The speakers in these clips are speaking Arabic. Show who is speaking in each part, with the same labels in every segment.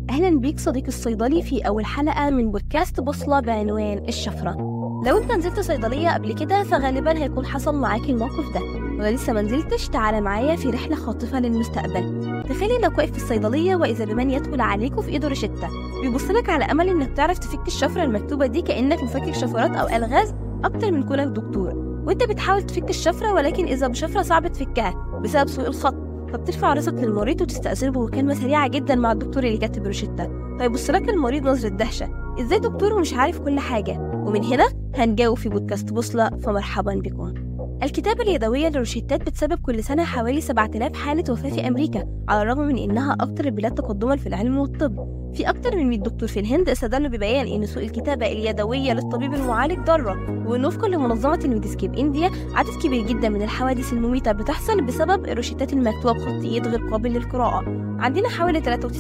Speaker 1: أهلا بيك صديقي الصيدلي في أول حلقة من بودكاست بوصلة بعنوان الشفرة. لو أنت نزلت صيدلية قبل كده فغالبا هيكون حصل معاك الموقف ده، ولسه ما نزلتش تعالى معايا في رحلة خاطفة للمستقبل. تخيلي إنك واقف في الصيدلية وإذا بمن يدخل عليك وفي إيده روشتة بيبصلك على أمل إنك تعرف تفك الشفرة المكتوبة دي، كأنك مفكك شفرات أو ألغاز أكتر من كونك دكتور. وأنت بتحاول تفك الشفرة ولكن إذا بشفرة صعب تفكها بسبب سوء الخط، فبترفع راسك للمريض وتستأثره بمكالمة سريعة جدا مع الدكتور اللي كاتب روشتة. فيبص لك المريض نظرة دهشة، ازاي دكتور ومش عارف كل حاجة؟ ومن هنا هنجاوب في بودكاست بوصلة، فمرحبا بكم. الكتابة اليدوية للروشتات بتسبب كل سنة حوالي 7000 حالة وفاة في أمريكا، على الرغم من إنها أكتر البلاد تقدما في العلم والطب. في أكتر من 100 دكتور في الهند استدلوا ببيان إن سوء الكتابة اليدوية للطبيب المعالج ضارة، وإن وفقا لمنظمة الميديسكيب إنديا عدد كبير جدا من الحوادث المميتة بتحصل بسبب الروشتات المكتوبة بخط إيد غير قابل للقراءة. عندنا حوالي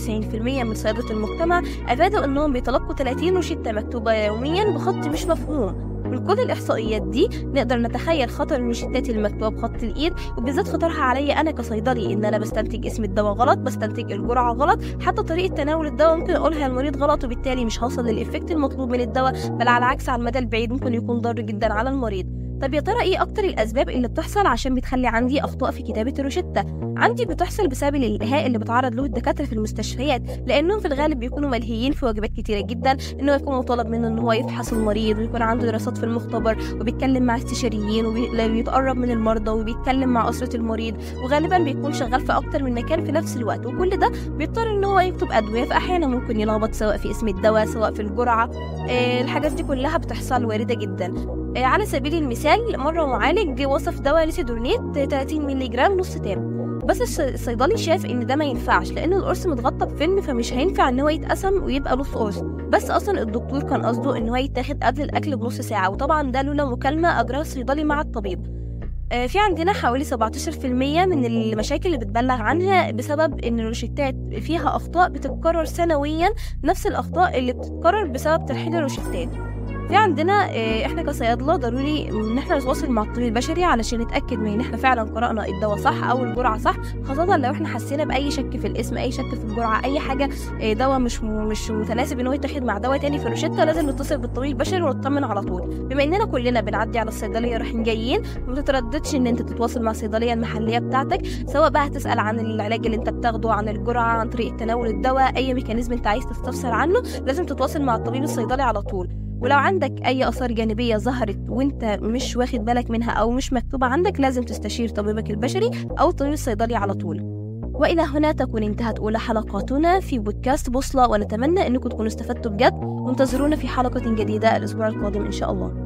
Speaker 1: 93% من صيادلة المجتمع أفادوا إنهم بيتلقوا 30 روشتة مكتوبة يوميا بخط مش مفهوم. من كل الإحصائيات دي نقدر نتخيل خطر الروشتات المكتوبة بخط الإيد، وبالذات خطرها عليا أنا كصيدلي، إن أنا بستنتج اسم الدواء غلط، بستنتج الجرعة غلط، حتى طريقة تناول الدواء ممكن أقولها للمريض غلط، وبالتالي مش هوصل للإفكت المطلوب من الدواء، بل على العكس على المدى البعيد ممكن يكون ضار جدا على المريض. طب يا ترى ايه اكتر الاسباب اللي بتحصل عشان بتخلي عندي اخطاء في كتابه الروشته؟ عندي بتحصل بسبب الالهاء اللي بتعرض له الدكاتره في المستشفيات، لانهم في الغالب بيكونوا ملهيين في واجبات كتيره جدا، انه يكون مطالب منه ان هو يفحص المريض ويكون عنده دراسات في المختبر وبيتكلم مع استشاريين وبيتقرب من المرضى وبيتكلم مع اسره المريض، وغالبا بيكون شغال في اكتر من مكان في نفس الوقت، وكل ده بيضطر ان هو يكتب ادويه، فاحيانا ممكن يلخبط سواء في اسم الدواء سواء في الجرعه. الحاجات دي كلها بتحصل وارده جدا. على سبيل المثال مرة معالج وصف دواء ليسيدورنيت 30 مللي جرام نص تام، بس الصيدلي شاف ان ده ما ينفعش لان القرص متغطى بفيلم، فمش هينفع ان هو يتقسم ويبقى نص قرص، بس اصلا الدكتور كان قصده ان هو يتاخد قبل الاكل بنص ساعة، وطبعا ده لولا مكالمة اجراها الصيدلي مع الطبيب. في عندنا حوالي 17% من المشاكل اللي بتبلغ عنها بسبب ان الروشتات فيها اخطاء بتتكرر سنويا، نفس الاخطاء اللي بتتكرر بسبب ترحيل الروشتات. في عندنا احنا كصيادله ضروري ان احنا نتواصل مع الطبيب البشري علشان نتاكد من ان احنا فعلا قرانا الدواء صح او الجرعه صح، خاصه لو احنا حسينا باي شك في الاسم، اي شك في الجرعه، اي حاجه دواء مش متناسب ان هو يتاخد مع دواء تاني في الروشته، لازم نتصل بالطبيب البشري ونطمن على طول. بما اننا كلنا بنعدي على الصيدليه رايحين جايين، ما تترددش ان انت تتواصل مع الصيدليه المحليه بتاعتك، سواء بقى هتسال عن العلاج اللي انت بتاخده، عن الجرعه، عن طريقه تناول الدواء، اي ميكانيزم انت عايز تستفسر عنه لازم تتواصل مع الطبيب الصيدلي على طول. ولو عندك أي آثار جانبية ظهرت وانت مش واخد بالك منها أو مش مكتوبة عندك، لازم تستشير طبيبك البشري أو الطبيب الصيدلي على طول. وإلى هنا تكون انتهت أولى حلقاتنا في بودكاست بوصلة، ونتمنى أنكم تكونوا استفدتوا بجد، وانتظرونا في حلقة جديدة الأسبوع القادم إن شاء الله.